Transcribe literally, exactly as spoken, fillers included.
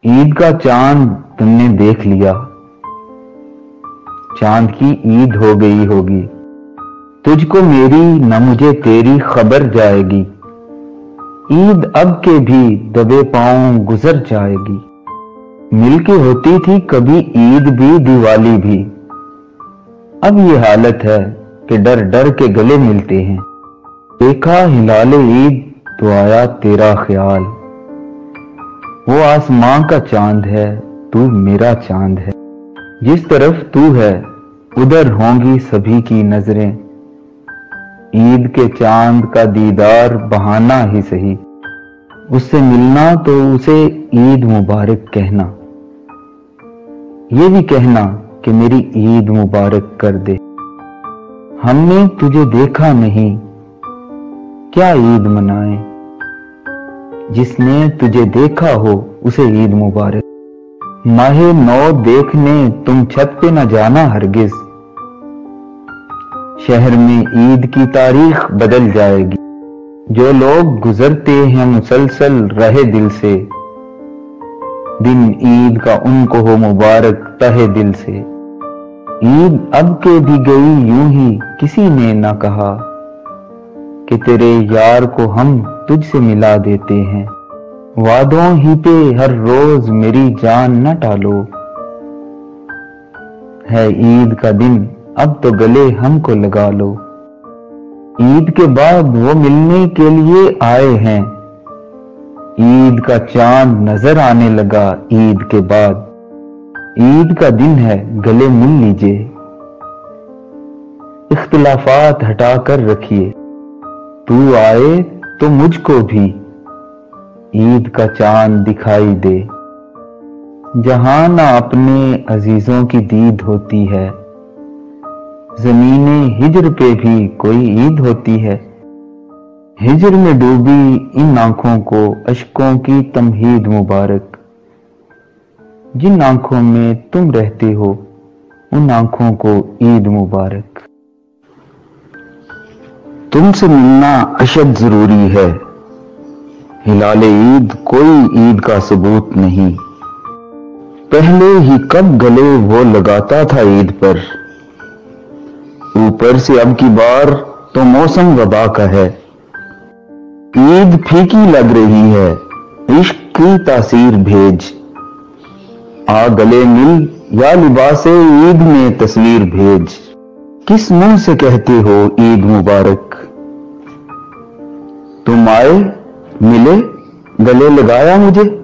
عید کا چاند تم نے دیکھ لیا، چاند کی عید ہو گئی ہوگی، تجھ کو میری نہ مجھے تیری خبر جائے گی، عید اب کے بھی دبے پاؤں گزر جائے گی، مل کے ہوتی تھی کبھی عید بھی دیوالی بھی، اب یہ حالت ہے کہ ڈر ڈر کے گلے ملتے ہیں، دیکھا ہلال عید تو آیا تیرا خیال، وہ آسماں کا چاند ہے تو میرا چاند ہے، جس طرف تو ہے ادھر ہوں گی سبھی کی نظریں، عید کے چاند کا دیدار بہانہ ہی سہی، اس سے ملنا تو اسے عید مبارک کہنا، یہ بھی کہنا کہ میری عید مبارک کر دے، ہم نے تجھے دیکھا نہیں کیا عید منائیں، جس نے تجھے دیکھا ہو اسے عید مبارک، ماہ نو دیکھنے تم چھت پہ نہ جانا ہرگز، شہر میں عید کی تاریخ بدل جائے گی، جو لوگ گزرتے ہیں مسلسل رہے دل سے، دن عید کا ان کو ہو مبارک تہہ دل سے، عید اب کے بھی گئی یوں ہی کسی نے نہ کہا کہ تیرے یار کو ہم تجھ سے ملا دیتے ہیں، وعدوں ہی پہ ہر روز میری جان نہ ٹالو، ہے عید کا دن اب تو گلے ہم کو لگا لو، عید کے بعد وہ ملنے کے لیے آئے ہیں، عید کا چاند نظر آنے لگا عید کے بعد، عید کا دن ہے گلے مل لیجئے، اختلافات ہٹا کر رکھیے، تو آئے تو مجھ کو بھی عید کا چاند دکھائی دے، جہاں نہ اپنے عزیزوں کی دید ہوتی ہے، زمین ہجر پہ بھی کوئی عید ہوتی ہے، ہجر میں ڈوبی ان آنکھوں کو اشکوں کی تمہید مبارک، جن آنکھوں میں تم رہتے ہو ان آنکھوں کو عید مبارک، تم سے ملنا اشد ضروری ہے، ہلال عید کوئی عید کا ثبوت نہیں، پہلے ہی کب گلے وہ لگاتا تھا عید پر، اوپر سے اب کی بار تو موسم وبا کا ہے، عید پھیکی لگ رہی ہے عشق کی تاثیر بھیج، آ گلے مل یا لباس عید میں تصویر بھیج، کس منہ سے کہتے ہو عید مبارک، تم آئے ملے گلے لگایا مجھے،